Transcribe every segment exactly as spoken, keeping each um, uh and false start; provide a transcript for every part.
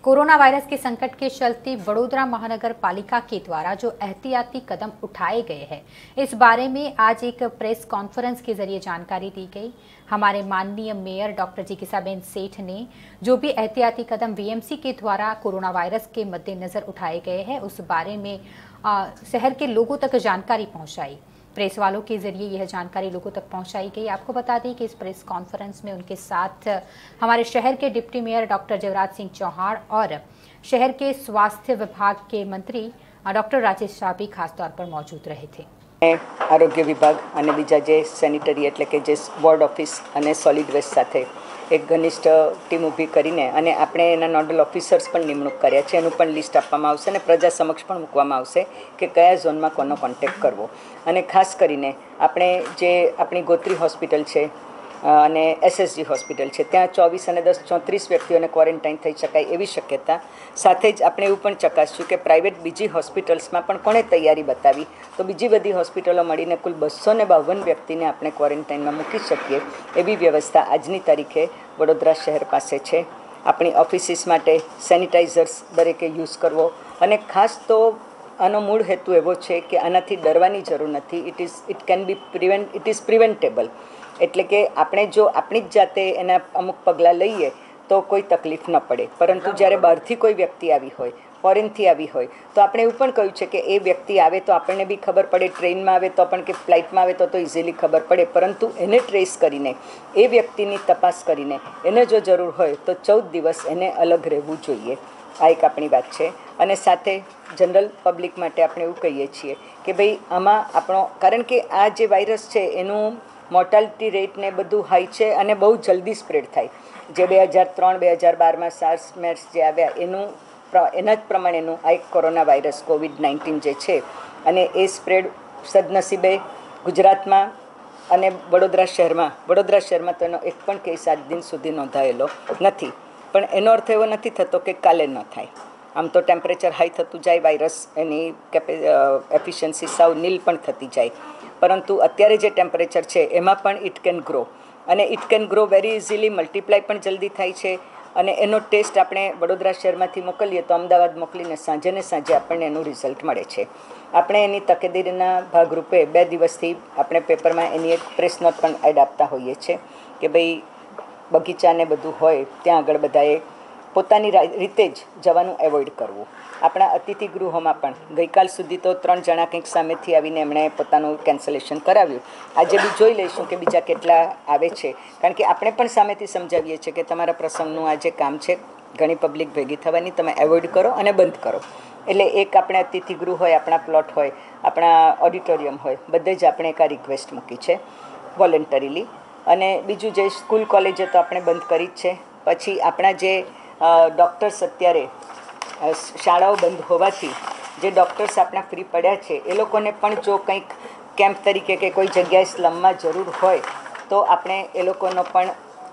Corona virus के संकट के चलते वडोदरा महानगर पालिका के द्वारा जो एहतियाती कदम उठाए गए हैं, इस बारे में आज एक प्रेस कॉन्फ्रेंस के जरिए जानकारी दी गई। हमारे माननीय मेयर डॉक्टर जिज्ञासाबेन सेठ ने जो भी एहतियाती कदम वीएमसी के द्वारा कोरोना वायरस के मद्देनजर उठाए गए हैं, उस बारे में आ, शहर के लोगों तक जानकारी पहुंचाई। प्रेस वालों के जरिए यह जानकारी लोगों तक पहुंचाई गई। आपको बता दें कि इस प्रेस कॉन्फ्रेंस में उनके साथ हमारे शहर के deputy mayor doctor Jayraj Singh Chauhan और शहर के स्वास्थ्य विभाग के मंत्री डॉक्टर राजेश शाह भी खासतौर पर मौजूद रहे थे। आरोग्य विभाग અને બીજા જે સેનિટરી એટલે કે જે વોર્ડ ઓફિસ અને સોલિડ વેસ્ટ સાથે એક ઘનિષ્ઠ ટીમ ઊભી કરીને અને આપણે એના નોડલ ઓફિસર્સ પણ નિમણૂક કર્યા છે, એનું પણ લિસ્ટ આપવામાં આવશે અને પ્રજા સમક્ષ પણ મૂકવામાં આવશે કે કયા ઝોનમાં કોનો કોન્ટેક્ટ કરવો। અને ખાસ કરીને આપણે જે આપણી ગોત્રી હોસ્પિટલ છે અને એસએસજી હોસ્પિટલ છે, ત્યાં ચોવીસ અને દસ ચોત્રીસ વ્યક્તિઓને ક્વોરન્ટાઇન થઈ શકાય એવી શક્યતા સાથે જ આપણે એવું પણ ચકાસ્યું કે પ્રાઇવેટ બીજી હોસ્પિટલ્સમાં પણ કોણે તૈયારી બતાવી તો બીજી બધી હોસ્પિટલો મળીને કુલ બસો ને બાવન વ્યક્તિને આપણે ક્વોરન્ટાઇનમાં મૂકી શકીએ એવી વ્યવસ્થા આજની તારીખે વડોદરા શહેર પાસે છે। આપણી ઓફિસીસ માટે સેનિટાઇઝર્સ દરેકે યુઝ કરવો અને ખાસ તો આનો મૂળ હેતુ એવો છે કે આનાથી ડરવાની જરૂર નથી। It is it can be prevent it is preventable, એટલે કે આપણે જો આપણી જ જાતે એના અમુક પગલાં લઈએ તો કોઈ તકલીફ ન પડે, પરંતુ જ્યારે બહારથી કોઈ વ્યક્તિ આવી હોય, ફોરેનથી આવી હોય, તો આપણે એવું પણ કહ્યું છે કે એ વ્યક્તિ આવે તો આપણને બી ખબર પડે, ટ્રેનમાં આવે તો પણ કે ફ્લાઇટમાં આવે તો તો ઇઝીલી ખબર પડે, પરંતુ એને ટ્રેસ કરીને એ વ્યક્તિની તપાસ કરીને એને જો જરૂર હોય તો ચૌદ દિવસ એને અલગ રહેવું જોઈએ। આ એક આપણી વાત છે। અને સાથે જનરલ પબ્લિક માટે આપણે એવું કહીએ છીએ કે ભાઈ આમાં આપણો, કારણ કે આ જે વાયરસ છે એનું મોર્ટાલિટી રેટ ને બધું હાઈ છે અને બહુ જલ્દી સ્પ્રેડ થાય। જે બે હજાર ત્રણ બે હજાર બારમાં સાર્સ મેર્સ જે આવ્યા એનું એના જ પ્રમાણેનું આ એક કોરોના વાયરસ કોવિડ નાઇન્ટીન જે છે અને એ સ્પ્રેડ સદનસીબે ગુજરાતમાં અને વડોદરા શહેરમાં વડોદરા શહેરમાં તો એનો એક પણ કેસ આજ દિન સુધી નોંધાયેલો નથી, પણ એનો અર્થ એવો નથી થતો કે કાલે ન થાય। આમ તો ટેમ્પરેચર હાઈ થતું જાય, વાયરસ એની કેપે એફિશિયન્સી સાવ નીલ પણ થતી જાય, પરંતુ અત્યારે જે ટેમ્પરેચર છે એમાં પણ ઇટ કેન ગ્રો અને it can grow very easily, multiply પણ જલ્દી થાય છે। અને એનો ટેસ્ટ આપણે વડોદરા શહેરમાંથી મોકલીએ તો અમદાવાદ મોકલીને સાંજે ને સાંજે આપણને એનું રિઝલ્ટ મળે છે। આપણે એની તકેદારીના ભાગરૂપે બે દિવસથી આપણે પેપરમાં એની એક પ્રેસ નોટ પણ એડ આપતા હોઈએ છીએ કે ભાઈ બગીચાને બધું હોય ત્યાં આગળ બધાએ પોતાની રીતે જ જવાનું એવોઇડ કરવું। આપણા અતિથિ ગૃહોમાં પણ ગઈકાલ સુધી તો ત્રણ જણા કંઈક સામેથી આવીને એમણે પોતાનું કેન્સલેશન કરાવ્યું। આજે બી જોઈ લઈશું કે બીજા કેટલા આવે છે, કારણ કે આપણે પણ સામેથી સમજાવીએ છીએ કે તમારા પ્રસંગનું આ જે કામ છે ઘણી પબ્લિક ભેગી થવાની, તમે એવોઇડ કરો અને બંધ કરો। એટલે એક આપણે અતિથિ ગૃહ હોય, આપણા પ્લોટ હોય, આપણા ઓડિટોરિયમ હોય, બધે જ આપણે એક આ રિક્વેસ્ટ મૂકી છે વોલન્ટરીલી। અને બીજું જે સ્કૂલ કોલેજે તો આપણે બંધ કરી જ છે। પછી આપણા જે ડૉક્ટર્સ અત્યારે શાળાઓ બંધ હોવાથી જે ડૉક્ટર્સ આપણા ફ્રી પડ્યા છે એ લોકોને પણ જો કંઈક કેમ્પ તરીકે કે કોઈ જગ્યાએ સ્લમમાં જરૂર હોય તો આપણે એ લોકોનો પણ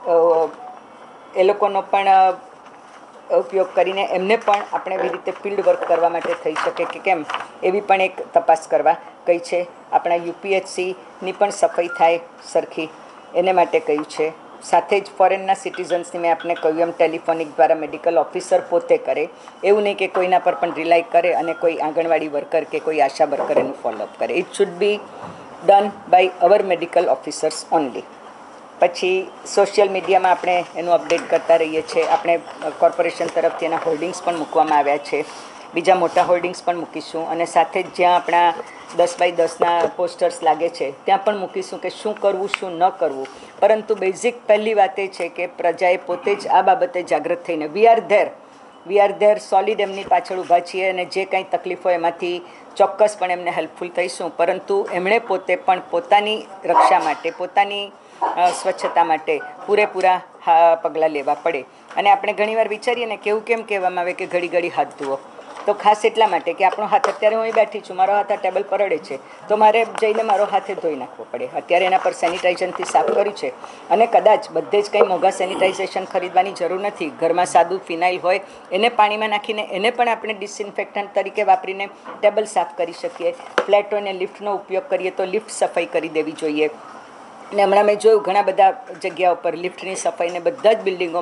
એ લોકોનો પણ ઉપયોગ કરીને એમને પણ આપણે એવી રીતે ફિલ્ડ વર્ક કરવા માટે થઈ શકે કે કેમ એવી પણ એક તપાસ કરવા કહી છે। આપણા યુપીએચસીની પણ સફાઈ થાય સરખી એને માટે કહ્યું છે। સાથે જ ફોરેનના સિટીઝન્સની મેં આપને કહ્યું એમ ટેલિફોનિક દ્વારા મેડિકલ ઓફિસર પોતે કરે, એવું નહીં કે કોઈના પર પણ રિલાય કરે અને કોઈ આંગણવાડી વર્કર કે કોઈ આશા વર્કર એનું ફોલોઅપ કરે। It should be done by our medical officers only. પછી સોશિયલ મીડિયામાં આપણે એનું અપડેટ કરતા રહીએ છીએ। આપણે કોર્પોરેશન તરફથી એના હોર્ડિંગ્સ પણ મૂકવામાં આવ્યા છે, બીજા મોટા હોર્ડિંગ્સ પણ મૂકીશું અને સાથે જ જ્યાં આપણા દસ બાય દસના પોસ્ટર્સ લાગે છે ત્યાં પણ મૂકીશું કે શું કરવું શું ન કરવું। પરંતુ બેઝિક પહેલી વાત એ છે કે પ્રજાએ પોતે જ આ બાબતે જાગૃત થઈને we are there we are there solid એમની પાછળ ઊભા છીએ અને જે કાંઈ તકલીફ હોય એમાંથી ચોક્કસ પણ એમને હેલ્પફુલ થઈશું, પરંતુ એમણે પોતે પણ પોતાની રક્ષા માટે, પોતાની સ્વચ્છતા માટે પૂરેપૂરા પગલાં લેવા પડે। અને આપણે ઘણીવાર વિચારીએ ને કેવું કેમ કહેવામાં આવે કે ઘડી ઘડી હાથ ધુઓ, તો ખાસ એટલા માટે કે આપણો હાથ, અત્યારે હું અહીં બેઠી છું, મારો હાથ આ ટેબલ પર અડે છે તો મારે જઈને મારો હાથે ધોઈ નાખવો પડે। અત્યારે એના પર સેનિટાઇઝેશનથી સાફ કર્યું છે અને કદાચ બધે જ કંઈ મોંઘા સેનિટાઇઝેશન ખરીદવાની જરૂર નથી, ઘરમાં સાદું ફિનાઇલ હોય એને પાણીમાં નાખીને એને પણ આપણે ડિસઇન્ફેક્ટન્ટ તરીકે વાપરીને ટેબલ સાફ કરી શકીએ। ફ્લેટો અને લિફ્ટનો ઉપયોગ કરીએ તો લિફ્ટ સફાઈ કરી દેવી જોઈએ। અને હમણાં મેં જોયું ઘણા બધા જગ્યાઓ પર લિફ્ટની સફાઈને બધા જ બિલ્ડિંગોમાં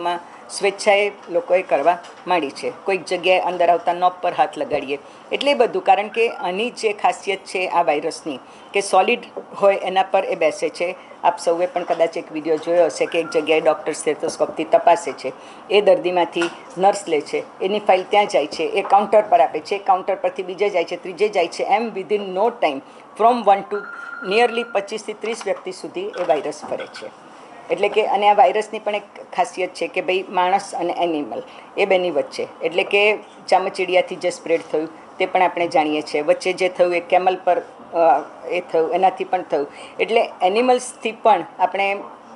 સ્વેચ્છાએ લોકોએ કરવા માંડી છે. કોઈક જગ્યાએ અંદર આવતા નોબ પર હાથ લગાડીએ એટલે એ બધું, કારણ કે આની જે ખાસિયત છે આ વાયરસની કે સોલિડ હોય એના પર એ બેસે છે. આપ સૌએ પણ કદાચ એક વિડીયો જોયો હશે કે એક જગ્યાએ ડૉક્ટર સ્ટેથોસ્કોપથી તપાસે છે, એ દર્દીમાંથી નર્સ લે છે, એની ફાઇલ ત્યાં જાય છે, એ કાઉન્ટર પર આપે છે, કાઉન્ટર પરથી બીજે જાય છે, ત્રીજે જાય છે, એમ within no time from one to nearly પચીસથી ત્રીસ વ્યક્તિ સુધી એ વાયરસ ફરે છે. એટલે કે અને આ વાયરસની પણ એક ખાસિયત છે કે ભાઈ માણસ અને એનિમલ એ બેની વચ્ચે, એટલે કે ચામચીડિયાથી જે સ્પ્રેડ થયું તે પણ આપણે જાણીએ છીએ, વચ્ચે જે થયું એ કેમલ પર એ થયું, એનાથી પણ થયું. એટલે એનિમલ્સથી પણ આપણે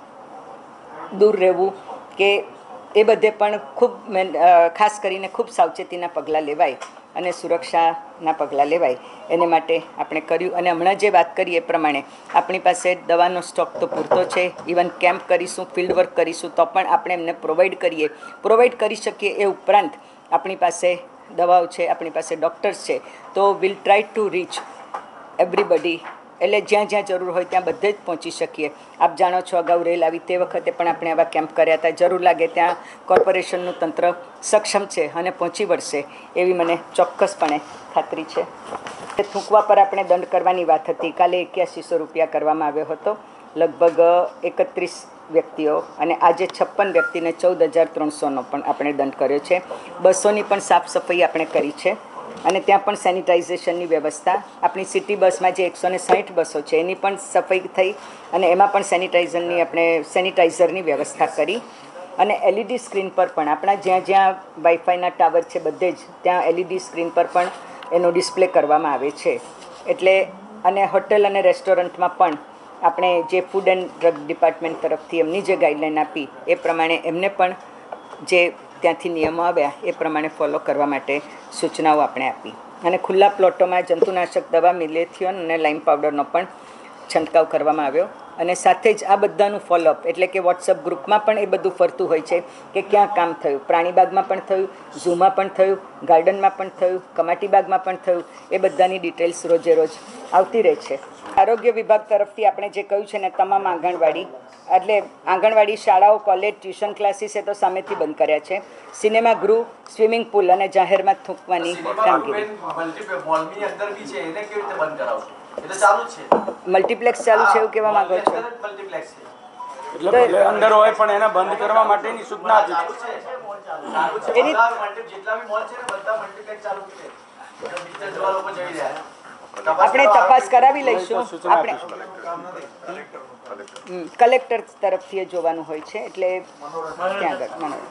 દૂર રહેવું કે એ બધે પણ ખૂબ ખાસ કરીને ખૂબ સાવચેતીના પગલાં લેવાય અને સુરક્ષાના પગલાં લેવાય એને માટે આપણે કર્યું. અને હમણાં જે વાત કરી એ પ્રમાણે આપણી પાસે દવાનો સ્ટોક તો પૂરતો છે. ઇવન કેમ્પ કરીશું, ફિલ્ડ વર્ક કરીશું તો પણ આપણે એમને પ્રોવાઈડ કરીએ પ્રોવાઈડ કરી શકીએ. એ ઉપરાંત આપણી પાસે દવાઓ છે, આપણી પાસે ડૉક્ટર્સ છે, તો will try to reach everybody. એટલે જ્યાં જ્યાં જરૂર હોય ત્યાં બધે જ પહોંચી શકીએ. આપ જાણો છો અગાઉ રેલ આવી તે વખતે પણ આપણે આવા કેમ્પ કર્યા હતા. જરૂર લાગે ત્યાં કોર્પોરેશનનું તંત્ર સક્ષમ છે અને પહોંચી વળશે એવી મને ચોક્કસપણે ખાતરી છે. થૂંકવા પર આપણે દંડ કરવાની વાત હતી. કાલે એક્યાસીસો રૂપિયા કરવામાં આવ્યો હતો લગભગ એકત્રીસ વ્યક્તિઓ, અને આજે છપ્પન વ્યક્તિને ચૌદ હજાર ત્રણસોનો પણ આપણે દંડ કર્યો છે. બસોની પણ સાફ સફાઈ આપણે કરી છે અને ત્યાં પણ સેનિટાઇઝેશનની વ્યવસ્થા. આપણી સિટી બસમાં જે એકસો ને સાઠ બસો છે એની પણ સફાઈ થઈ અને એમાં પણ સેનિટાઇઝરની આપણે સેનિટાઇઝરની વ્યવસ્થા કરી. અને એલઈડી સ્ક્રીન પર પણ આપણા જ્યાં જ્યાં વાઈફાઈના ટાવર છે બધે જ ત્યાં એલઈડી સ્ક્રીન પર પણ એનો ડિસ્પ્લે કરવામાં આવે છે. એટલે અને હોટેલ અને રેસ્ટોરન્ટમાં પણ આપણે જે ફૂડ એન્ડ ડ્રગ ડિપાર્ટમેન્ટ તરફથી એમની જે ગાઈડલાઈન આપી એ પ્રમાણે એમને પણ જે ત્યાંથી નિયમો આવ્યા એ પ્રમાણે ફોલો કરવા માટે સૂચનાઓ આપણે આપી. અને ખુલ્લા પ્લોટોમાં જંતુનાશક દવા મિલેથિયોન અને લાઇમ પાવડરનો પણ છંટકાવ કરવામાં આવ્યો. અને સાથે જ આ બધાનું ફોલોઅપ, એટલે કે વોટ્સઅપ ગ્રુપમાં પણ એ બધું ફરતું હોય છે કે ક્યાં કામ થયું. પ્રાણીબાગમાં પણ થયું, ઝૂમાં પણ થયું, ગાર્ડનમાં પણ થયું, કમાટીબાગમાં પણ થયું. એ બધાની ડિટેલ્સ રોજે રોજ આવતી રહે છે. આરોગ્ય વિભાગ તરફથી આપણે જે કહ્યું છે ને તમામ આંગણવાડી એટલે આંગણવાડી શાળાઓ, કોલેજ, ટ્યુશન ક્લાસીસે તો સામેથી બંધ કર્યા છે. સિનેમા ગૃહ, સ્વિમિંગ પુલ અને જાહેરમાં થૂંકવાની કામગીરી. મલ્ટીપ્લેક્સ ચાલુ છે એવું કહેવા માંગો છો? એટલે અંદર હોય પણ એને બંધ કરવા માટેની સૂચના આપી છે. એની આપણે તપાસ કરાવી લઈશું. આપણે કલેક્ટર તરફથી જોવાનું હોય છે એટલે ત્યાં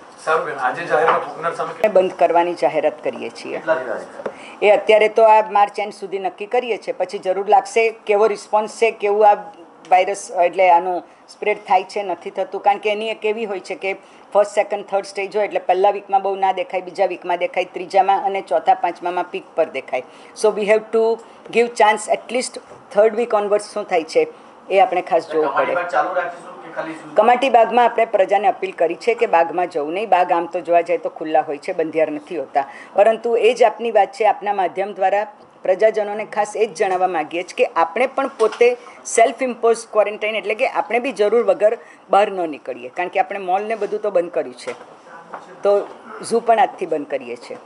આગળ બંધ કરવાની જાહેરાત કરીએ છીએ. એ અત્યારે તો આ માર્ચ એન્ડ સુધી નક્કી કરીએ છીએ, પછી જરૂર લાગશે કેવો રિસ્પોન્સ છે, કેવું આ વાયરસ એટલે આનું સ્પ્રેડ થાય છે નથી થતું. કારણ કે એની એક એવી હોય છે કે ફર્સ્ટ, સેકન્ડ, થર્ડ સ્ટેજ હોય એટલે પહેલા વીકમાં બહુ ના દેખાય, બીજા વીકમાં દેખાય, ત્રીજામાં અને ચોથા પાંચમામાં પીક પર દેખાય. So we have to give chance at least third week onwards શું થાય છે એ આપણે ખાસ જોવું પડે. કમાટી બાગમાં આપણે પ્રજાને અપીલ કરી છે કે બાગમાં જવું નહીં. બાગ આમ તો જોવા જાય તો ખુલ્લા હોય છે, બંધિયાર નથી હોતા, પરંતુ એ જ આપની વાત છે. આપના માધ્યમ દ્વારા પ્રજાજનોને ખાસ એ જ જણાવવા માગીએ છીએ કે આપણે પણ પોતે સેલ્ફ ઇમ્પોઝ ક્વોરન્ટાઇન, એટલે કે આપણે બી જરૂર વગર બહાર ન નીકળીએ. કારણ કે આપણે મોલને બધું તો બંધ કર્યું છે, તો ઝૂ પણ આજથી બંધ કરીએ છીએ.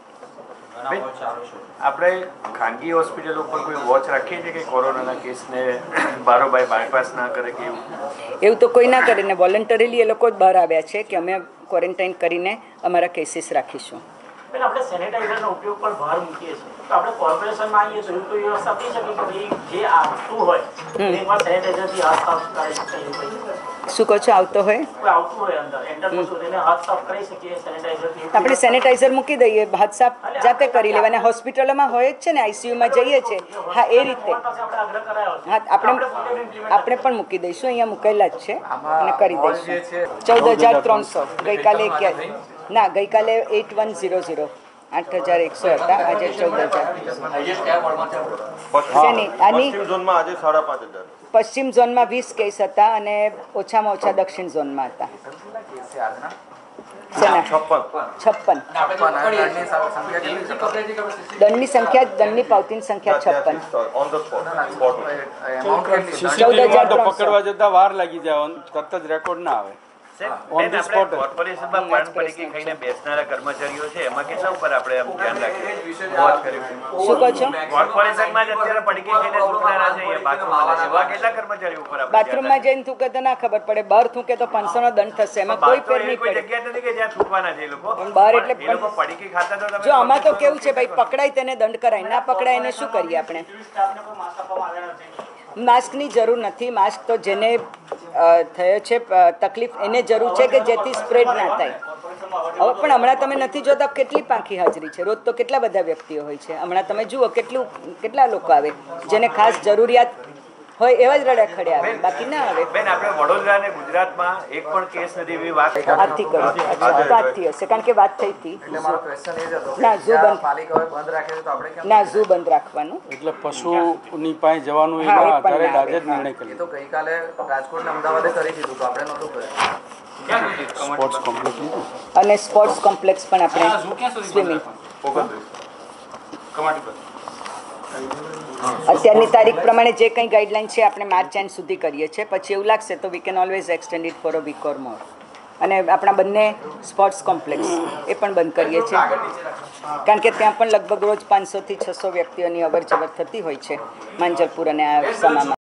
આપણે ખાનગી હોસ્પિટલો પર કોઈ વોચ રાખીએ છીએ કે કોરોનાના કેસને બારોબાર બાયપાસ ના કરે કે એવું? એવું તો કોઈ ના કરે ને વોલન્ટરીલી એ લોકો જ બહાર આવ્યા છે કે અમે ક્વોરન્ટાઇન કરીને અમારા કેસીસ રાખીશું. આપણે સેનિટાઈઝરનો ઉપયોગ પર ભાર મૂકીએ છીએ, તો આપણે કોર્પોરેશનમાં આવીએ તો કોઈ વ્યવસ્થા થઈ શકે કે ભાઈ જે આવતું હોય એકવાર સેનિટાઈઝરથી હાથ સાફ કરી શકીએ? શું કહો છો? આવતો હોય કોઈ આવતું હોય અંદર એન્ટર થતું એને હાથ સાફ કરી શકીએ સેનિટાઈઝરથી? આપણે સેનિટાઈઝર મૂકી દઈએ, હાથ સાફ જાતે કરી લેવાના. હોસ્પિટલોમાં હોય જ છે ને, આઈસીયુમાં જઈએ છીએ. હા, એ રીતે હા આપણે આપણે પણ મૂકી દઈશું. અહીંયા મૂકેલા જ છે અને કરી દઈશું. ચૌદ હજાર ત્રણસો ગઈકાલે ક્યાં ના ગઈકાલે એટ વન ઝીરો ઝીરો આઠ હજાર એકસો હતા, આજે ચૌદ હજાર. આની પશ્ચિમ ઝોનમાં વીસ કેસ હતા અને ઓછામાં ઓછા દક્ષિણ ઝોનમાં હતા છપ્પન. દંડની સંખ્યા દંડની પાવતીની સંખ્યા છપ્પન. ચૌદ હજાર પકડવા જતા વાર લાગી જાય, તરત જ રેકોર્ડ ના આવે. On the spot. કોર્પોરેશનમાં પાન પડીકી ખાઈને બેસનારા કર્મચારીઓ છે એમાં કેટલા ઉપર આપણે આમ ધ્યાન રાખીએ વોચ કર્યું શું કહો છો? કોર્પોરેશનમાં જ અત્યારે પડીકી ખાઈને થૂંકનારા છે એ બાથરૂમમાં એવા કેટલા કર્મચારીઓ ઉપર આપણે બાથરૂમમાં જઈને થૂકે તો ના ખબર પડે, બહાર થૂકે તો પાંચસો નો દંડ થશે, એમાં કોઈ ફેર નહીં કોઈ પડે. જગ્યા નથી કે જ્યાં થૂકવાના છે એ લોકો પણ બહાર એટલે એ લોકો પડીકી ખાતા તો તમે જો આમાં તો કેવું છે ભાઈ, પકડાય તેને દંડ કરાય, ના પકડાય એને શું કરીએ આપણે? સ્ટાફને કોઈ માસ્ક આપવામાં આવ્યા નથી. માસ્કની જરૂર નથી. માસ્ક તો જેને અ, થયો છે અ, તકલીફ એને જરૂર છે કે જેથી સ્પ્રેડ ના થાય. હવે પણ હમણાં તમે નથી જોતા કેટલી પાંખી હાજરી છે, રોજ તો કેટલા બધા વ્યક્તિઓ હોય છે. હમણાં તમે જુઓ કેટલું કેટલા લોકો આવે જેને ખાસ જરૂરિયાત હોય એવા જ રડે ખડે આવે, બાકી ના આવે. બેન આપણે વડોદરા અને ગુજરાતમાં એક પણ કેસ નથી એવી વાત આજથી કરો. અચ્છા, તો આજથી હશે કારણ કે વાત થઈ હતી. ના ઝૂ બંધ ના ઝૂ બંધ રાખવાનું. એટલે પશુની પાસે જવાનું હા, એના એ પણ આધારે ના આજે જ આવે. નિર્ણય કર્યો. તો ગઈકાલે રાજકોટ ને અમદાવાદે કરી દીધું તો આપણે નહોતું કર્યું. સ્પોર્ટ્સ કોમ્પ્લેક્સ અને સ્પોર્ટ્સ કોમ્પ્લેક્સ પણ આપણે સ્વિમિંગ અત્યારની તારીખ પ્રમાણે જે કંઈ ગાઈડલાઈન છે આપણે માર્ચ એન્ડ સુધી કરીએ છીએ. પછી એવું લાગશે તો we can always extend it for a week or more. અને આપણા બંને સ્પોર્ટ્સ કોમ્પ્લેક્સ એ પણ બંધ કરીએ છીએ કારણ કે ત્યાં પણ લગભગ રોજ પાંચસોથી છસો વ્યક્તિઓની અવર જવર થતી હોય છે માંજલપુર અને આ સમામાં.